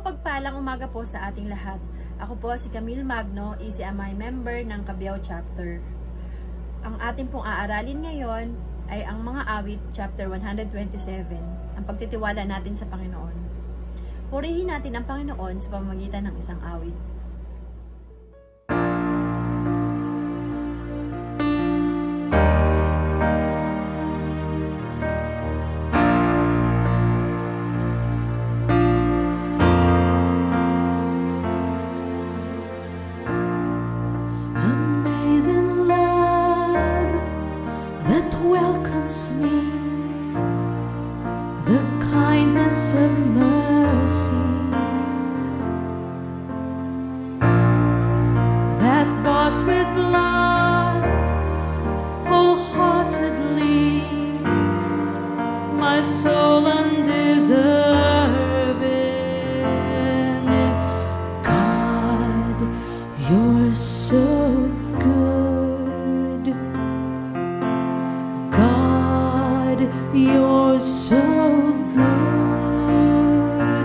Mapagpalang umaga po sa ating lahat. Ako po si Camille Magno, ECMI member ng Cabiao Chapter. Ang ating pong aaralin ngayon ay ang mga awit, chapter 127, ang pagtitiwala natin sa Panginoon. Purihin natin ang Panginoon sa pamamagitan ng isang awit. The kindness of mercy that bought with blood wholeheartedly my soul undeserving. God, you're so good. God, you're so good.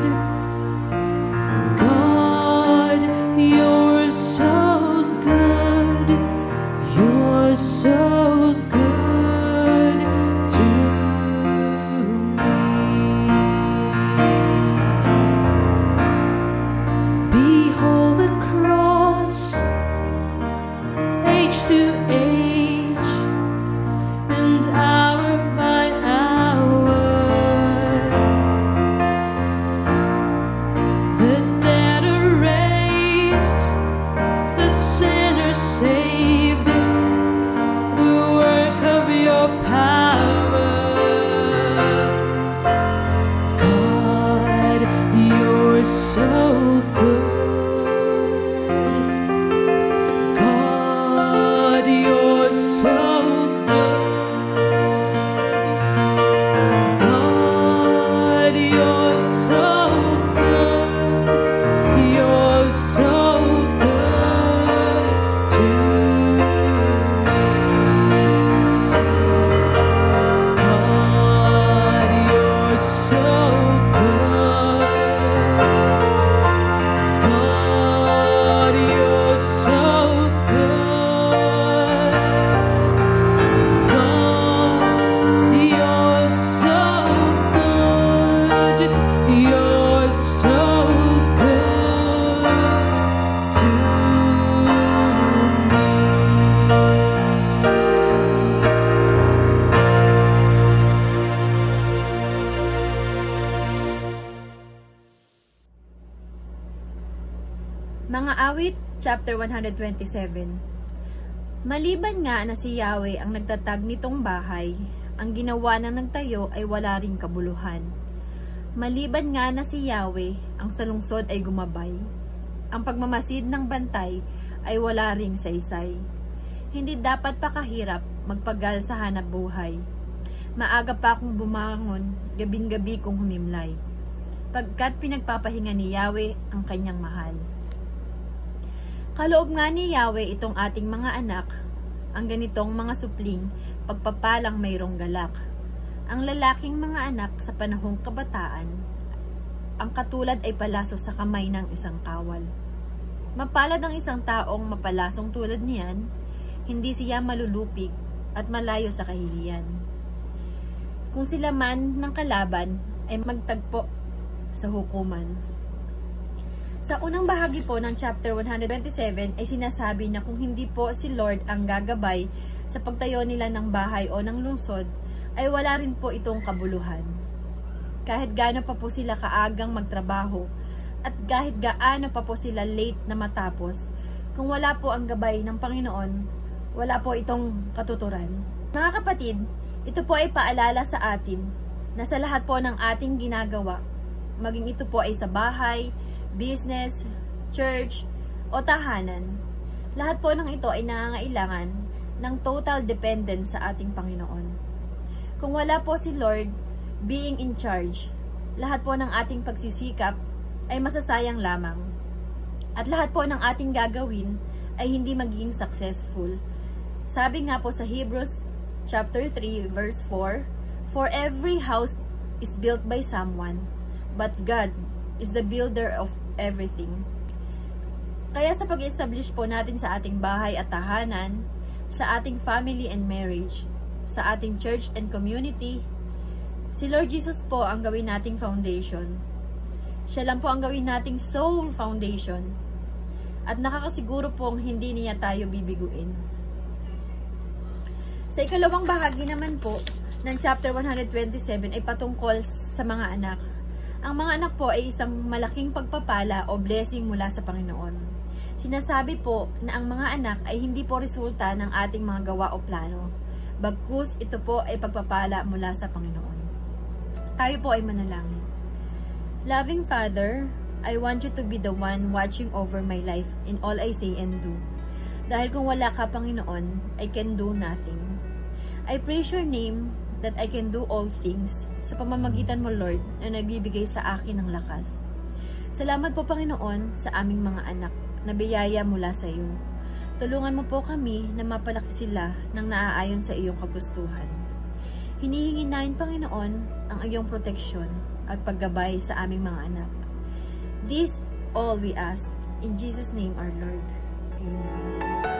God, you're so good. You're so good to me. Behold the cross, age to age, and hour by hour. The dead are raised, the sinner saved, the work of your power. God, you're so good. God, you're so God, you're so good. You're so good to me. God, you're so good. God, you're so good. God, you're so good. You're so good to me. Mga awit, chapter 127. Maliban nga na si Yahweh ang nagtatag nitong bahay, ang ginawa ng nagtayo ay wala ring kabuluhan. Maliban nga na si Yahweh, ang salungsod ay gumabay. Ang pagmamasid ng bantay ay wala ring saysay. Hindi dapat pakahirap magpagal sa hanap buhay. Maaga pa akong bumangon, gabing-gabi kong humimlay. Pagkat pinagpapahinga ni Yahweh ang kanyang mahal. Kaloob nga ni Yahweh itong ating mga anak, ang ganitong mga supling, pagpapalang mayroong galak. Ang lalaking mga anak sa panahong kabataan, ang katulad ay palaso sa kamay ng isang kawal. Mapalad ang isang taong mapalasong tulad niyan, hindi siya malulupig at malayo sa kahihiyan. Kung sila man ng kalaban ay magtagpo sa hukuman. Sa unang bahagi po ng chapter 127 ay sinasabi na kung hindi po si Lord ang gagabay sa pagtayo nila ng bahay o ng lungsod, ay wala rin po itong kabuluhan. Kahit gaano pa po sila kaagang magtrabaho at kahit gaano pa po sila late na matapos, kung wala po ang gabay ng Panginoon, wala po itong katuturan. Mga kapatid, ito po ay paalala sa atin na sa lahat po ng ating ginagawa, maging ito po ay sa bahay, business, church, o tahanan, lahat po ng ito ay nangangailangan ng total dependence sa ating Panginoon. Kung wala po si Lord being in charge, lahat po ng ating pagsisikap ay masasayang lamang. At lahat po ng ating gagawin ay hindi magiging successful. Sabi nga po sa Hebrews chapter 3 verse 4, "For every house is built by someone, but God is the builder of everything. Kaya sa pag-establish po natin sa ating bahay at tahanan, sa ating family and marriage, sa ating church and community, si Lord Jesus po ang gawin nating foundation. Siya lang po ang gawin nating soul foundation. At nakakasiguro pong hindi niya tayo bibiguin. Sa ikalawang bahagi naman po ng chapter 127 ay patungkol sa mga anak. Ang mga anak po ay isang malaking pagpapala o blessing mula sa Panginoon. Sinasabi po na ang mga anak ay hindi po resulta ng ating mga gawa o plano. Bagkus ito po ay pagpapala mula sa Panginoon. Tayo po ay manalangin. Loving Father, I want you to be the one watching over my life in all I say and do. Dahil kung wala ka, Panginoon, I can do nothing. I praise your name that I can do all things sa pamamagitan mo, Lord, na nagbibigay sa akin ng lakas. Salamat po, Panginoon, sa aming mga anak na biyaya mula sa iyo. Tulungan mo po kami na mapalaki sila ng naaayon sa iyong kagustuhan. Hinihingi namin, Panginoon, ang iyong proteksyon at paggabay sa aming mga anak. This all we ask in Jesus' name our Lord. Amen.